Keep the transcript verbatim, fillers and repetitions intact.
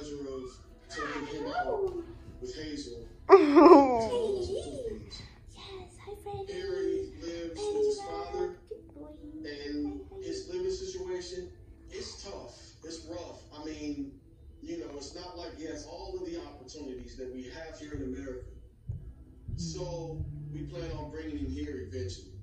pleasure of taking him out with Hazel. Yes, hi Freddie. Harry lives with his father, and his living situation, it's tough. It's rough. I mean, you know, it's not like he has all of the opportunities that we have here in America. So we plan on bringing him here eventually.